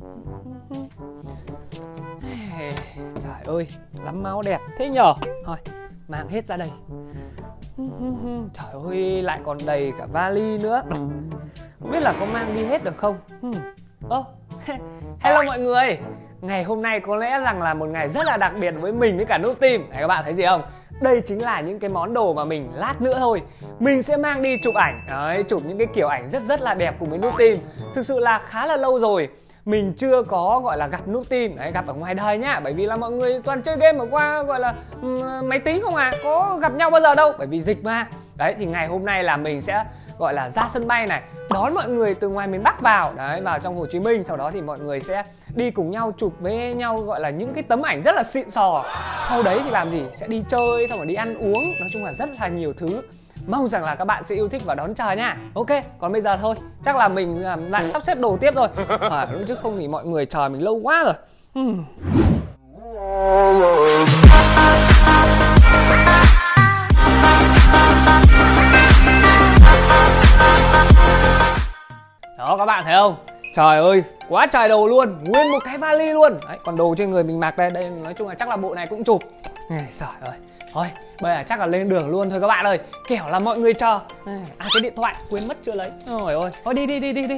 Trời ơi, lắm máu đẹp thế nhở. Thôi, mang hết ra đây. Trời ơi, lại còn đầy cả vali nữa. Không biết là có mang đi hết được không? Hello mọi người. Ngày hôm nay có lẽ rằng là một ngày rất là đặc biệt với mình với cả Noob Team. Này các bạn thấy gì không? Đây chính là những cái món đồ mà mình lát nữa thôi mình sẽ mang đi chụp ảnh. Đấy, chụp những cái kiểu ảnh rất là đẹp cùng với Noob Team. Thực sự là khá là lâu rồi mình chưa có gọi là gặp Noob Team. Đấy, gặp ở ngoài đời nhá. Bởi vì là mọi người toàn chơi game ở qua gọi là máy tính không à. Có gặp nhau bao giờ đâu, bởi vì dịch mà. Đấy, thì ngày hôm nay là mình sẽ gọi là ra sân bay này, đón mọi người từ ngoài miền Bắc vào. Đấy, vào trong Hồ Chí Minh. Sau đó thì mọi người sẽ đi cùng nhau chụp với nhau gọi là những cái tấm ảnh rất là xịn sò. Sau đấy thì làm gì? Sẽ đi chơi, xong rồi đi ăn uống. Nói chung là rất là nhiều thứ. Mong rằng là các bạn sẽ yêu thích và đón chờ nha. Ok, còn bây giờ thôi, chắc là mình lại sắp xếp đồ tiếp rồi. Chứ không thì mọi người chờ mình lâu quá rồi. Đó, các bạn thấy không? Trời ơi, quá trời đồ luôn, nguyên một cái vali luôn. Đấy, còn đồ trên người mình mặc đây, nói chung là chắc là bộ này cũng chụp. Trời ơi, thôi, bây giờ chắc là lên đường luôn thôi các bạn ơi. Kẻo là mọi người chờ. Cái điện thoại quên mất chưa lấy. Ôi ôi, thôi đi.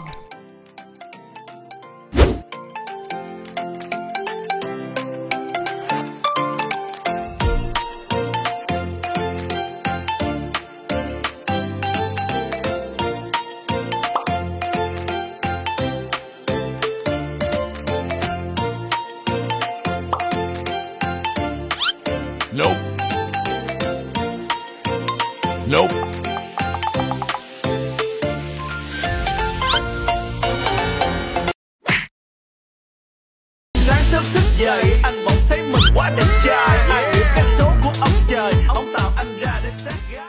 Nope. Nope. Sáng sớm thức dậy, anh bỗng thấy mình quá đẹp trai. Ai biết cái số của ông trời, ông tạo anh ra để sát gái.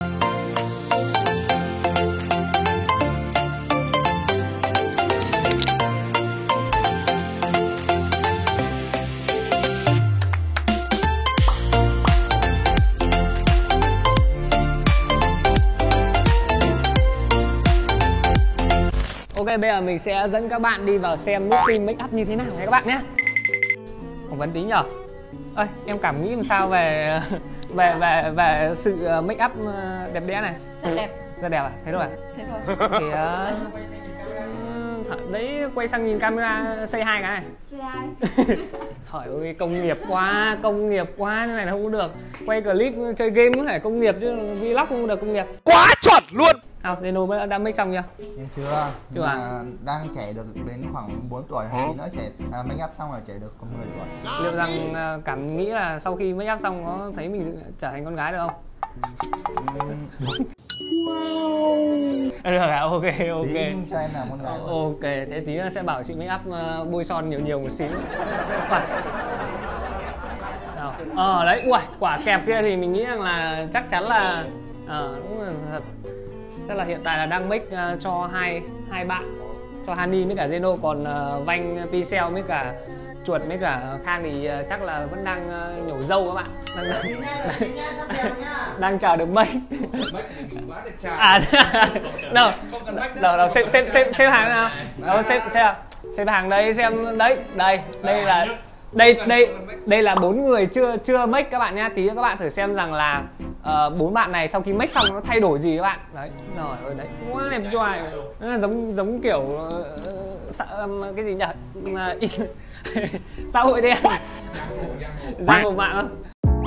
Ok, bây giờ mình sẽ dẫn các bạn đi vào xem Noob Team make up như thế nào nha các bạn nhé. Phỏng vấn tí nhở? Ơi, em cảm nghĩ làm sao về sự make up đẹp đẽ này? Rất đẹp. Rất đẹp à? Thế thôi à? Thế thôi. Thì đấy, quay sang nhìn camera say hi cái này. Say hi. Trời ơi, công nghiệp quá, thế này là không có được. Quay clip chơi game cũng phải công nghiệp chứ vlog không được công nghiệp. Quá chuẩn luôn. Nào, Zeno đã make xong chưa? Em chưa. Chưa à? Đang trẻ được đến khoảng 4 tuổi thì nó trẻ make up xong rồi trẻ được có 10 tuổi. Liệu rằng cảm nghĩ là sau khi make up xong có thấy mình trở thành con gái được không? Được à, ok. Cho em là con gái. Ok, thế tí sẽ bảo chị make up bôi son nhiều một xíu. Đấy, uầy, quả kẹp kia thì mình nghĩ rằng là chắc chắn là đúng là thật. Chắc là hiện tại là đang make cho hai bạn, cho Hani với cả Zeno, còn Vanh, Pixel với cả Chuột với cả Khang thì chắc là vẫn đang nhổ râu các bạn, đang chờ được make. Đâu xếp hàng nào, xếp hàng đây xem đấy, đây là 4 người chưa make các bạn nha. Tí nữa các bạn thử xem rằng là 4 bạn này sau khi make xong nó thay đổi gì các bạn. Đấy, rồi ơi đấy, quá đẹp trai. Giống kiểu cái gì nhỉ? Xã hội đen. Giang hồ mạng không?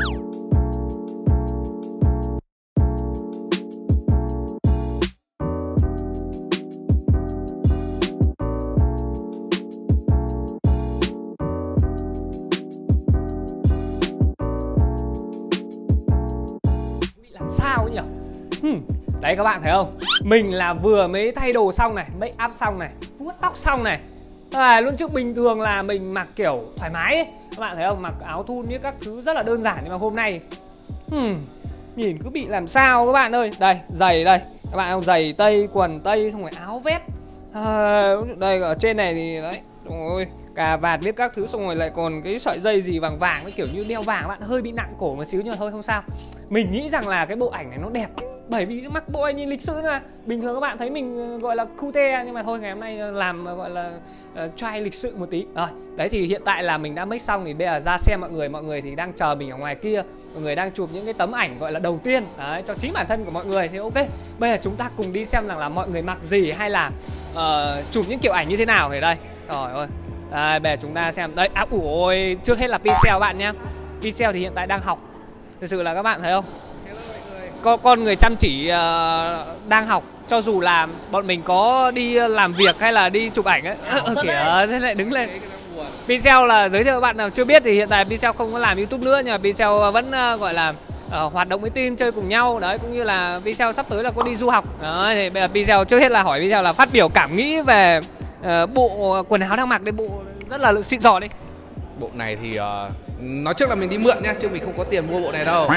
Sao nhỉ? Đấy các bạn thấy không? Mình là vừa mới thay đồ xong này, make up xong này, vuốt tóc xong này. Lúc trước bình thường là mình mặc kiểu thoải mái ấy. Các bạn thấy không? Mặc áo thun với các thứ rất là đơn giản. Nhưng mà hôm nay nhìn cứ bị làm sao các bạn ơi. Đây, giày đây. Các bạn không, giày tây, quần tây, xong rồi áo vest. Đây ở trên này thì đấy, ôi, cà vạt biết các thứ, xong rồi lại còn cái sợi dây gì vàng vàng, cái kiểu như đeo vàng các bạn, hơi bị nặng cổ một xíu nhưng mà thôi không sao. Mình nghĩ rằng là cái bộ ảnh này nó đẹp. bởi vì mặc bộ này nhìn lịch sự mà. Bình thường các bạn thấy mình gọi là cute, nhưng mà thôi ngày hôm nay làm gọi là try lịch sự một tí. Rồi, đấy thì hiện tại là mình đã make xong, thì bây giờ ra xem mọi người thì đang chờ mình ở ngoài kia. Mọi người đang chụp những cái tấm ảnh gọi là đầu tiên đấy, cho chính bản thân của mọi người. Thì ok, bây giờ chúng ta cùng đi xem rằng là mọi người mặc gì hay là chụp những kiểu ảnh như thế nào. Thì đây, rồi ơi. Đây, bây giờ chúng ta xem. Đây, ôi, trước hết là Pixel bạn nhá. Pixel thì hiện tại đang học. Thực sự là các bạn thấy không? Con người chăm chỉ đang học. Cho dù là bọn mình có đi làm việc hay là đi chụp ảnh ấy. Kìa, thế lại đứng lên. Pixel là giới thiệu các bạn nào chưa biết thì hiện tại Pixel không có làm YouTube nữa, nhưng mà Pixel vẫn gọi là hoạt động với team, chơi cùng nhau. Đấy, cũng như là Pixel sắp tới là có đi du học. Đấy, thì bây giờ Pixel trước hết là hỏi Pixel là phát biểu cảm nghĩ về bộ quần áo đang mặc. Đây, bộ rất là xịn sò đi. Bộ này thì nói trước là mình đi mượn nhá, chứ mình không có tiền mua bộ này đâu.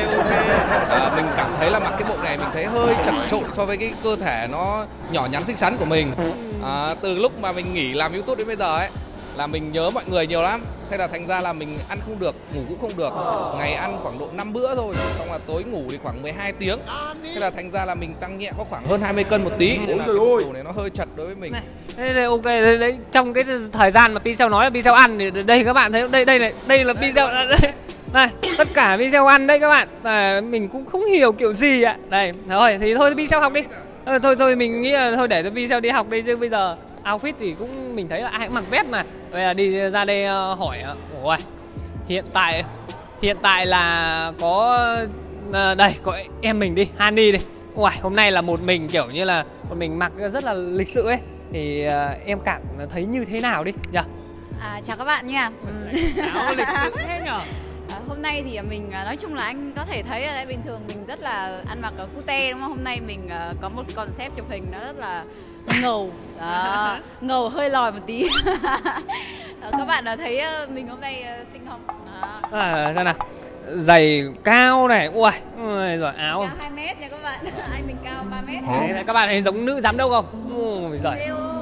Mình cảm thấy là mặc cái bộ này mình thấy hơi chật trội so với cái cơ thể nó nhỏ nhắn xinh xắn của mình. Từ lúc mà mình nghỉ làm YouTube đến bây giờ ấy là mình nhớ mọi người nhiều lắm. Thế là thành ra là mình ăn không được, ngủ cũng không được. Ngày ăn khoảng độ 5 bữa thôi, xong là tối ngủ thì khoảng 12 tiếng. Thế là thành ra là mình tăng nhẹ có khoảng hơn 20 cân một tí. Thế là cái bộ đồ này nó hơi chật đối với mình. Đây ok, đấy trong cái thời gian mà Pixel nói là Pixel ăn thì đây các bạn thấy đây là Pixel này, tất cả Pixel ăn đây các bạn. Mình cũng không hiểu kiểu gì ạ. Đây, thôi thì thôi Pixel học đi. Thôi mình nghĩ là thôi để cho Pixel đi học đi, chứ bây giờ outfit thì cũng mình thấy là ai cũng mặc vest mà. Bây giờ đi ra đây hỏi. Ôi, hiện tại là có đây có em mình đi, Hani đi. Ôi, hôm nay là một mình kiểu như là một mình mặc rất là lịch sự ấy. Thì em cảm thấy như thế nào đi nhỉ? Chào các bạn nha. Áo lịch sự thế nhở? Hôm nay thì mình nói chung là anh có thể thấy ở đây bình thường mình rất là ăn mặc ở cute đúng không? Hôm nay mình có một concept chụp hình nó rất là ngầu. Đó, ngầu hơi lòi một tí. Các bạn thấy mình hôm nay xinh không? Xem nào. Giày cao này, ui rồi áo cao 2 mét nha các bạn. Anh mình cao 3 mét. Đấy, các bạn thấy giống nữ giám đốc không? Ôi giời.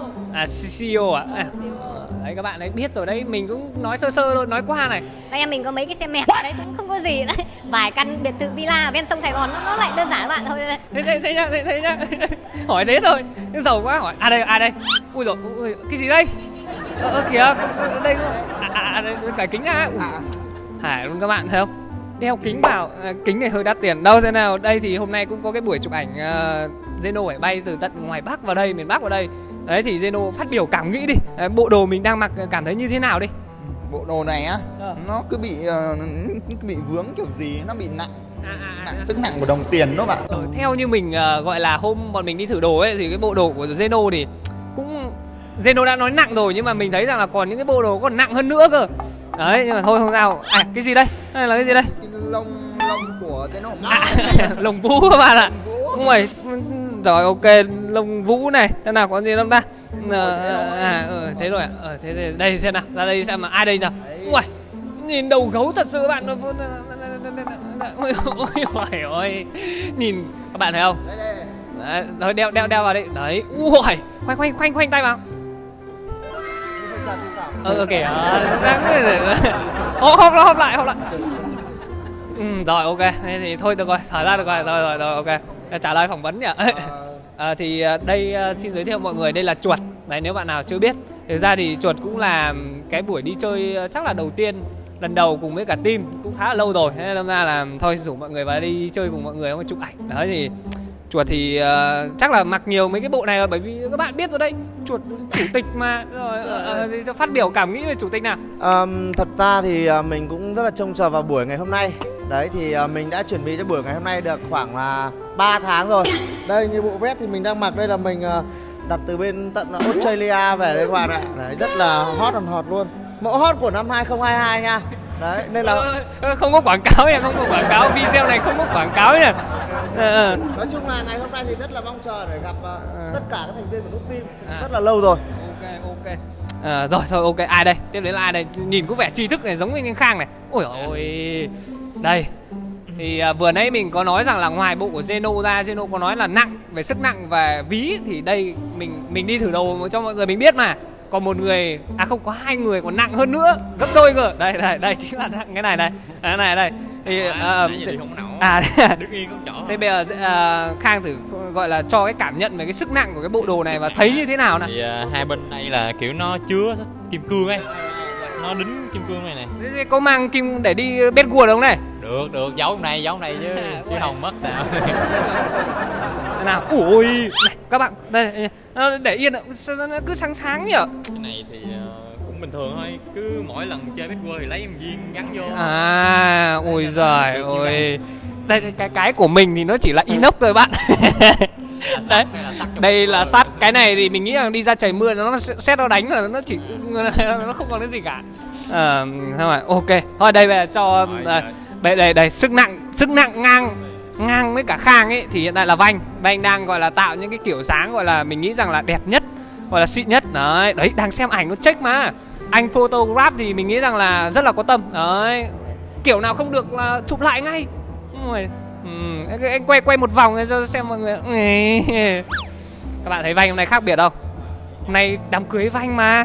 CEO à? Đấy các bạn ấy biết rồi đấy, mình cũng nói sơ thôi, nói qua này. Đây em mình có mấy cái xe mẹt đấy cũng không có gì đấy. Vài căn biệt thự villa ở ven sông Sài Gòn nó lại đơn giản các bạn thôi. Thế nhá. Hỏi thế thôi. Nhưng giàu quá hỏi. Ai đây? Ui giời, cái gì đây? Kìa, đây đây cái kính ra. Hải luôn các bạn thấy không? Đeo kính vào, kính này hơi đắt tiền. Đâu thế nào? Đây thì hôm nay cũng có cái buổi chụp ảnh Zeno phải bay từ tận ngoài Bắc vào đây, miền Bắc vào đây. Đấy thì Zeno phát biểu cảm nghĩ đi. Bộ đồ mình đang mặc cảm thấy như thế nào đi? Bộ đồ này á, nó cứ bị vướng kiểu gì, nó bị nặng. Sức nặng của đồng tiền đó bạn. Theo như mình gọi là hôm bọn mình đi thử đồ ấy, thì cái bộ đồ của Zeno thì cũng Zeno đã nói nặng rồi, nhưng mà mình thấy rằng là còn những cái bộ đồ còn nặng hơn nữa cơ. Đấy, nhưng mà thôi không sao. Cái gì đây? Đây là cái gì đây? Cái lông của Zeno. Lông vũ các bạn ạ. Đúng rồi. Rồi ok, lông vũ này. Thế nào có gì không ta? Thế rồi ạ. Thế đây xem nào. Ra đây xem mà ai đây nào. Ui, nhìn đầu gấu thật sự các bạn. Ôi, nhìn các bạn thấy không? Đấy, thôi đeo vào đây. Đấy. Ui, khoanh tay vào. Kìa. Hop lại. Rồi ok, thế thì thôi được rồi, thở ra được rồi. Rồi ok. Trả lời phỏng vấn nhỉ. Thì đây xin giới thiệu mọi người, đây là Chuột. Đấy, nếu bạn nào chưa biết. Thực ra thì Chuột cũng là cái buổi đi chơi chắc là đầu tiên, lần đầu cùng với cả team, cũng khá là lâu rồi. Thế nên ra là thôi rủ mọi người vào đi chơi cùng mọi người, không chụp ảnh. Đấy thì Chuột thì chắc là mặc nhiều mấy cái bộ này rồi, bởi vì các bạn biết rồi đấy, Chuột chủ tịch mà. Rồi phát biểu cảm nghĩ về chủ tịch nào. Thật ra thì mình cũng rất là trông chờ vào buổi ngày hôm nay. Đấy thì mình đã chuẩn bị cho buổi ngày hôm nay được khoảng là 3 tháng rồi. Đây như bộ vest thì mình đang mặc đây là mình đặt từ bên tận Australia về đây các bạn ạ. Đấy, rất là hot luôn. Mẫu hot của năm 2022 nha. Đấy, nên là không có quảng cáo nha, không có quảng cáo, video này không có quảng cáo nha. Nói chung là ngày hôm nay thì rất là mong chờ để gặp tất cả các thành viên của team. Rất là lâu rồi. Ok. Rồi thôi ok, ai đây? Tiếp đến là ai đây? Nhìn có vẻ tri thức này, giống như anh Khang này. Ôi ôi. Đây. Thì vừa nãy mình có nói rằng là ngoài bộ của Zeno ra, Zeno có nói là nặng, về sức nặng và ví. Thì đây mình đi thử đồ cho mọi người mình biết mà. Còn một người, không, có 2 người còn nặng hơn nữa, gấp đôi cơ. Đây chính là nặng cái này đây. Cái này đây. Thì À đứng yên không chỗ. thế bây giờ Khang thử gọi là cho cái cảm nhận về cái sức nặng của cái bộ đồ này và thấy như thế nào nào. Thì hai bên đây là kiểu nó chứa kim cương ấy, nó đính kim cương này nè. Thế có mang kim để đi bet guard không này? Được, giấu trong này chứ chứ không mất sao. Nào, ui này, các bạn đây nó để yên nó cứ sáng nhỉ. Cái này thì cũng bình thường thôi, cứ mỗi lần chơi bet guard thì lấy một viên gắn vô. À, ôi giời ơi. Đây cái của mình thì nó chỉ là inox thôi bạn. Đấy. Đây là sắt, cái này thì mình nghĩ là đi ra trời mưa nó xét nó đánh là nó chỉ nó không còn cái gì cả. Thôi ok. Thôi đây về cho đây sức nặng ngang với cả Khang ấy thì hiện tại là Vanh đang gọi là tạo những cái kiểu dáng gọi là mình nghĩ rằng là đẹp nhất, gọi là xịn nhất. Đấy, đang xem ảnh nó check mà. Anh photograph thì mình nghĩ rằng là rất là có tâm. Đấy. Kiểu nào không được là chụp lại ngay. Anh quay một vòng cho xem mọi người. Các bạn thấy Vanh hôm nay khác biệt không? Hôm nay đám cưới Vanh mà.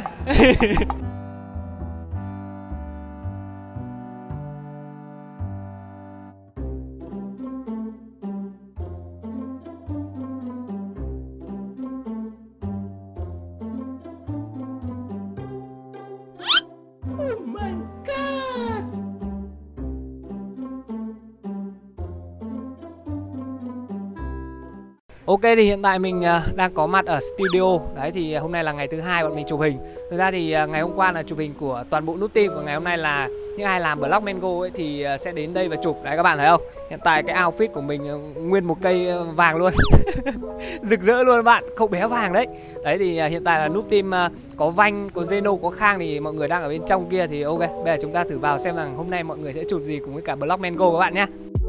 Ok thì hiện tại mình đang có mặt ở studio. Đấy thì hôm nay là ngày thứ hai bọn mình chụp hình. Thực ra thì ngày hôm qua là chụp hình của toàn bộ nút team. Còn ngày hôm nay là những ai làm Block Mango ấy thì sẽ đến đây và chụp. Đấy các bạn thấy không? Hiện tại cái outfit của mình nguyên một cây vàng luôn. Rực rỡ luôn các bạn, cậu bé vàng đấy. Đấy thì hiện tại là nút team có Vanh, có Zeno, có Khang thì mọi người đang ở bên trong kia. Thì ok, bây giờ chúng ta thử vào xem rằng hôm nay mọi người sẽ chụp gì cùng với cả Block Mango các bạn nhé.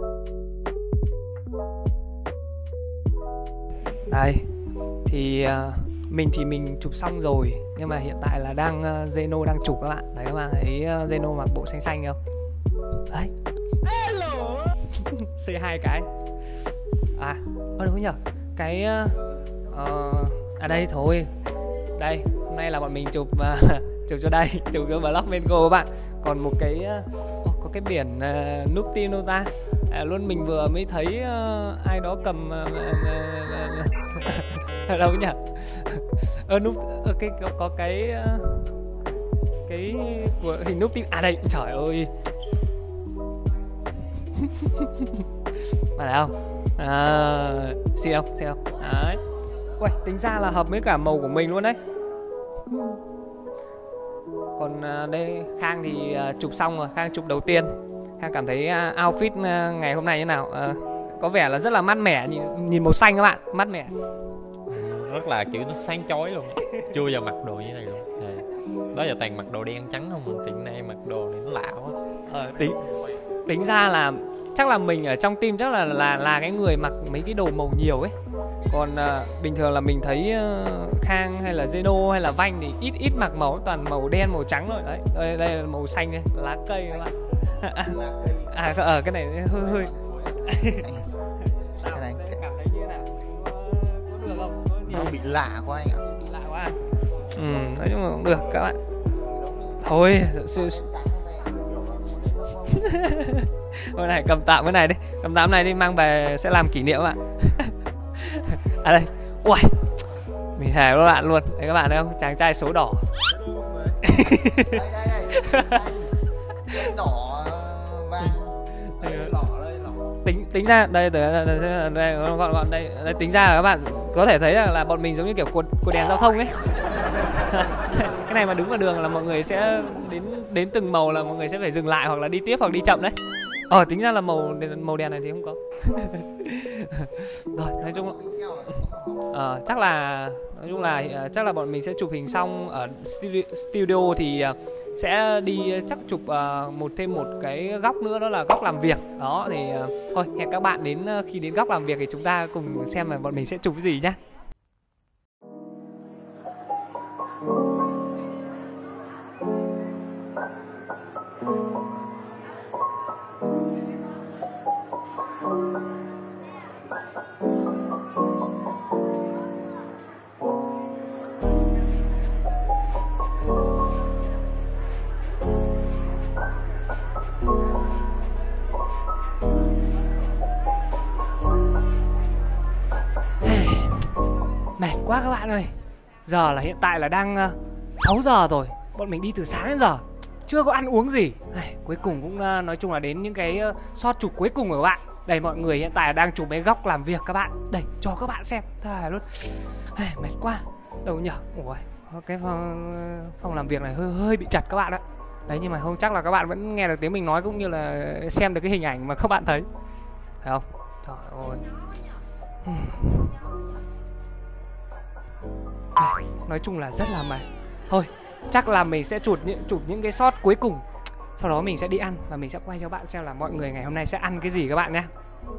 Đây thì mình chụp xong rồi, nhưng mà hiện tại là Zeno đang chụp các bạn. Đấy các bạn thấy Zeno mặc bộ xanh xanh không? Đấy. Hello. Say hai cái. À, đâu nhỉ? Cái đây thôi. Đây, hôm nay là bọn mình chụp chụp cho đây, chụp cho Block Mango các bạn. Còn một cái có cái biển nút team đâu ta? Luôn mình vừa mới thấy ai đó cầm đâu nhỉ? Núp có cái của hình núp team. À đây, trời ơi. Mà thấy không? Xịn không? Đấy. Uầy, tính ra là hợp với cả màu của mình luôn đấy. Còn đây Khang thì chụp xong rồi, Khang chụp đầu tiên. Khang cảm thấy outfit ngày hôm nay như nào? Có vẻ là rất là mát mẻ, nhìn màu xanh các bạn, mát mẻ. Rất là kiểu nó sáng chói luôn. Chưa giờ mặc đồ như thế này luôn. Đó giờ toàn mặc đồ đen trắng không, tiện nay mặc đồ này nó lạ quá. Tính ra là chắc là mình ở trong team chắc là cái người mặc mấy cái đồ màu nhiều ấy. Còn bình thường là mình thấy Khang hay là Zeno hay là Vanh thì ít mặc màu, toàn màu đen màu trắng rồi đấy. Đây là màu xanh này, lá cây các bạn. Ở cái này hơi cái này cảm thấy như thế nào? Có được không? Nó bị lạ quá anh ạ. Lạ quá à? Nói chung là cũng được các bạn. Thôi hôm nay cầm tạm cái này đi, cầm tạm này đi, mang về sẽ làm kỷ niệm các bạn. À đây, uầy, mình hề các bạn luôn. Đấy các bạn thấy không? Chàng trai số đỏ. Đây. Đỏ vàng. Tính ra đây gọn đây tính ra là các bạn có thể thấy là bọn mình giống như kiểu cột đèn giao thông ấy. Cái này mà đứng vào đường là mọi người sẽ đến từng màu là mọi người sẽ phải dừng lại hoặc là đi tiếp hoặc đi chậm đấy. Tính ra là màu đèn này thì không có. Rồi, nói chung chắc là bọn mình sẽ chụp hình xong ở studio thì sẽ đi chắc chụp thêm một cái góc nữa, đó là góc làm việc. Đó thì thôi hẹn các bạn khi đến góc làm việc thì chúng ta cùng xem là bọn mình sẽ chụp cái gì nhá. Mệt quá các bạn ơi. Giờ là hiện tại là đang 6 giờ rồi. Bọn mình đi từ sáng đến giờ chưa có ăn uống gì. Cuối cùng cũng nói chung là đến những cái shot chụp cuối cùng của các bạn. Đây mọi người hiện tại đang chụp cái góc làm việc các bạn. Đây cho các bạn xem. Thề luôn. Mệt quá. Đâu nhở. Ủa, cái phòng làm việc này hơi bị chặt các bạn ạ. Đấy, nhưng mà không chắc là các bạn vẫn nghe được tiếng mình nói cũng như là xem được cái hình ảnh mà các bạn thấy. Phải không? Trời ơi. Nói chung là rất là mệt. Thôi, chắc là mình sẽ chụp những cái shot cuối cùng. Sau đó mình sẽ đi ăn và mình sẽ quay cho bạn xem là mọi người ngày hôm nay sẽ ăn cái gì các bạn nhé.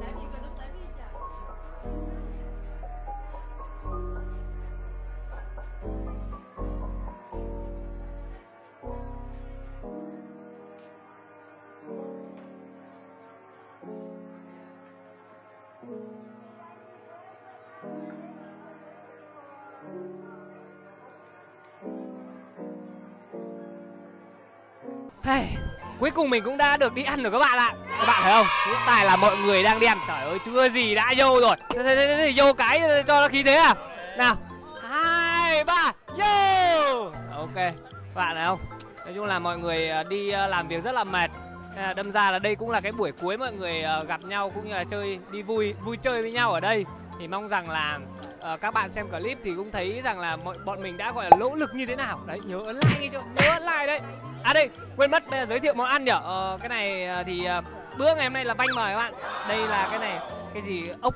Cuối cùng mình cũng đã được đi ăn rồi các bạn ạ. Các bạn thấy không? Hiện tại là mọi người đang đi ăn. Trời ơi, chưa gì đã vô rồi. Thế vô cái cho nó khí thế à. Nào, 2, 3, vô. Ok, các bạn thấy không? Nói chung là mọi người đi làm việc rất là mệt. Đâm ra là đây cũng là cái buổi cuối mọi người gặp nhau cũng như là đi vui chơi với nhau ở đây. Thì mong rằng là các bạn xem clip thì cũng thấy rằng là bọn mình đã gọi là nỗ lực như thế nào. Đấy, nhớ ấn like nghe chưa? Nhớ ấn like đấy. À đây, quên mất bây giờ giới thiệu món ăn nhở. Cái này thì bữa ngày hôm nay là Vanh mời các bạn. Đây là cái này, cái gì ốc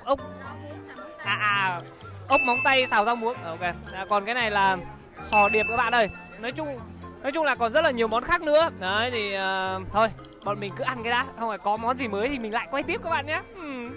ốc móng tay xào rau muống. Ok. Còn cái này là sò điệp các bạn ơi. Nói chung là còn rất là nhiều món khác nữa. Đấy thì thôi, bọn mình cứ ăn cái đã. Không phải có món gì mới thì mình lại quay tiếp các bạn nhé.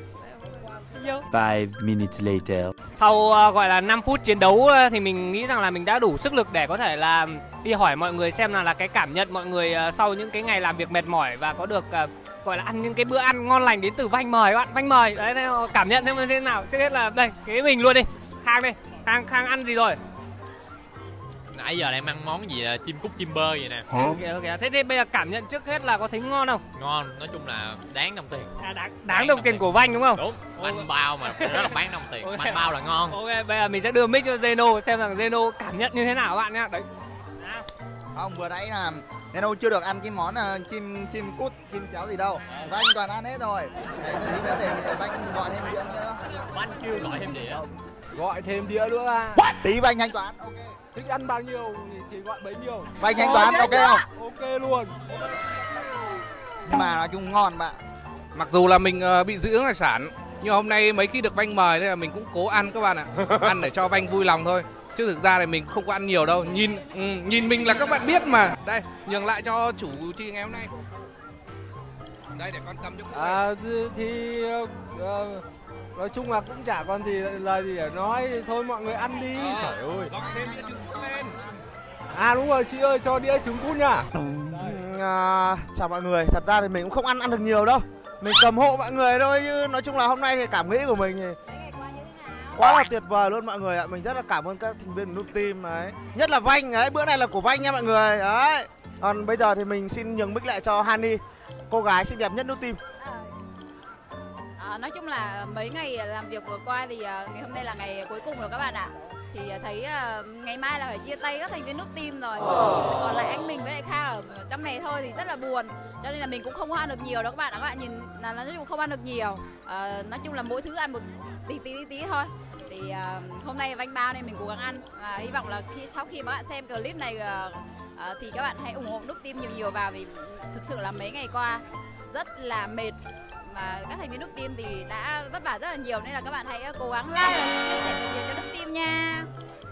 5 minutes later. Sau gọi là 5 phút chiến đấu thì mình nghĩ rằng là mình đã đủ sức lực để có thể là đi hỏi mọi người xem là cái cảm nhận mọi người sau những cái ngày làm việc mệt mỏi và có được gọi là ăn những cái bữa ăn ngon lành đến từ Vanh mời các bạn. Vanh mời đấy, cảm nhận xem thế nào. Trước hết là đây, cái mình luôn đi. Khang đây, Khang ăn gì rồi? Nãy giờ em ăn món gì chim cút chim bơ vậy nè. Ok. Thế bây giờ cảm nhận trước hết là có thấy ngon không? Ngon, nói chung là đáng đồng tiền. Đáng đồng tiền của Vanh đúng không? Đúng, bánh bao mà rất là bán đồng tiền. Bánh bao là ngon. Ok, bây giờ mình sẽ đưa mic cho Zeno xem rằng Zeno cảm nhận như thế nào các bạn nhé. Đấy. Không, vừa nãy là Zeno chưa được ăn cái món chim cút, chim xéo gì đâu. Vanh toàn ăn hết rồi. Tí nữa để Vanh gọi thêm đĩa nữa. Vanh kêu gọi thêm đĩa. Gọi thêm đĩa nữa à? Tí Vanh thanh toán. Ok. Thích ăn bao nhiêu thì gọi bấy nhiêu. Vanh thanh toán ok không? Ok luôn. Nhưng mà nói chung ngon bạn. Mặc dù là mình bị dị ứng hải sản, nhưng hôm nay mấy khi được Vanh mời thế là mình cũng cố ăn các bạn ạ. Ăn để cho Vanh vui lòng thôi. Chứ thực ra thì mình không có ăn nhiều đâu. Nhìn mình là các bạn biết mà. Đây, nhường lại cho chủ chi ngày hôm nay. Đây để con cầm cho cô. Nói chung là cũng chả còn gì lời gì để nói, thôi mọi người ăn đi. Trời ơi. Còn thêm đĩa trứng cút lên. À đúng rồi, chị ơi cho đĩa trứng cút nhá. Chào mọi người, thật ra thì mình cũng không ăn được nhiều đâu. Mình cầm hộ mọi người thôi chứ nói chung là hôm nay thì cảm nghĩ của mình thì quá là tuyệt vời luôn mọi người ạ. Mình rất là cảm ơn các thành viên của Noob Team đấy. Nhất là Vanh đấy, bữa này là của Vanh nha mọi người. Đấy. Còn bây giờ thì mình xin nhường mic lại cho Hani, cô gái xinh đẹp nhất Noob Team. Nói chung là mấy ngày làm việc vừa qua thì ngày hôm nay là ngày cuối cùng rồi các bạn ạ. Thì thấy ngày mai là phải chia tay các thành viên Noob Team rồi. Còn lại anh mình với lại Khang ở trong này thôi thì rất là buồn. Cho nên là mình cũng không có ăn được nhiều đâu các bạn. Các bạn nhìn là nói chung không ăn được nhiều. Nói chung là mỗi thứ ăn một tí thôi. Thì hôm nay Vanh bao nên mình cố gắng ăn. Và hy vọng là sau khi mà các bạn xem clip này thì các bạn hãy ủng hộ Noob Team nhiều vào, vì thực sự là mấy ngày qua rất là mệt. Và các thành viên Noob Team thì đã vất vả rất là nhiều, nên là các bạn hãy cố gắng like và chia sẻ nhiều cho Noob Team nha.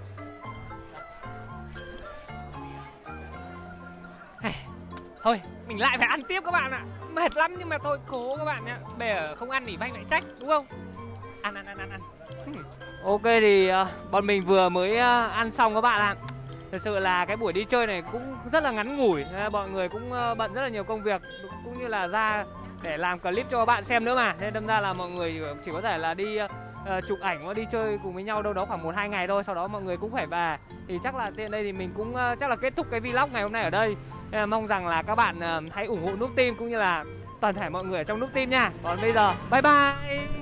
Thôi, mình lại phải ăn tiếp các bạn ạ. Mệt lắm nhưng mà thôi cố các bạn nhá. Bây giờ không ăn thì Vanh lại trách đúng không? Ăn. Ok thì bọn mình vừa mới ăn xong các bạn ạ. Thật sự là cái buổi đi chơi này cũng rất là ngắn ngủi. Mọi người cũng bận rất là nhiều công việc, cũng như là ra để làm clip cho các bạn xem nữa mà. Nên đâm ra là mọi người chỉ có thể là đi chụp ảnh và đi chơi cùng với nhau đâu đó khoảng 1-2 ngày thôi. Sau đó mọi người cũng phải về. Thì chắc là tiện đây thì mình cũng chắc là kết thúc cái vlog ngày hôm nay ở đây. Mong rằng là các bạn hãy ủng hộ Noob Team cũng như là toàn thể mọi người ở trong Noob Team nha. Còn bây giờ bye bye.